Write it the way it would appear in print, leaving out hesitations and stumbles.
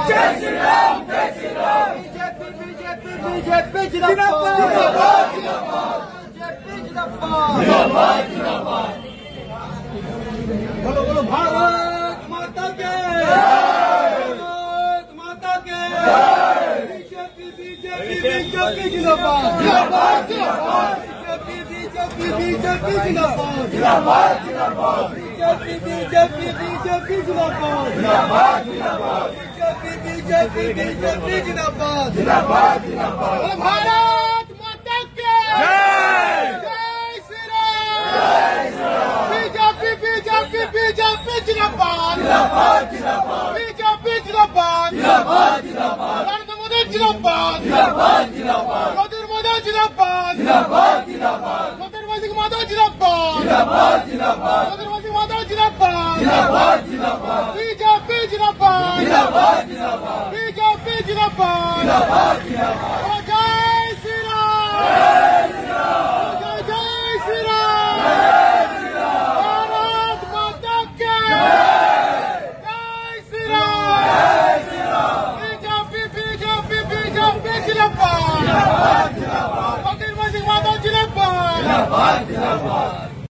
जय श्री राम जय Shri Ram. BJP BJP BJP जिंदाबाद जिंदाबाद जिंदाबाद। बीजेपी जिंदाबाद जिंदाबाद जिंदाबाद। बोलो बोलो भारत माता के भारत माता के बीजेपी बीजेपी बीजेपी जिंदाबाद जिंदाबाद जिंदाबाद। बीजेपी बीजेपी बीजेपी जिंदाबाद जिंदाबाद जिंदाबाद। बीजेपी बीजेपी बीजेपी जिंदाबाद जिंदाबाद जिंदाबाद। बीजेपी बीजेपी बीजेपी जिंदाबाद जिंदाबाद जिंदाबाद। भारत माता के जय जय श्री राम जय Shri Ram. BJP BJP BJP जिंदाबाद जिंदाबाद जिंदाबाद। बीजेपी जिंदाबाद जिंदाबाद जिंदाबाद। नरेंद्र मोदी जिंदाबाद जिंदाबाद जिंदाबाद। मोदी जिंदाबाद जिंदाबाद जिंदाबाद। मोदी माता जिंदाबाद जिंदाबाद जिंदाबाद। मोदी माता जिंदाबाद जिंदाबाद जिंदाबाद। बीजेपी जिंदाबाद जिंदाबाद जिंदाबाद। बीजेपी जिंदाबाद जिंदाबाद जिंदाबाद। जय श्री राम जय श्री राम जय जय श्री राम जय श्री राम। भारत माता के जय श्री राम जय Shri Ram. BJP BJP BJP जिंदाबाद जिंदाबाद जिंदाबाद। मोदी माता जिंदाबाद जिंदाबाद जिंदाबाद।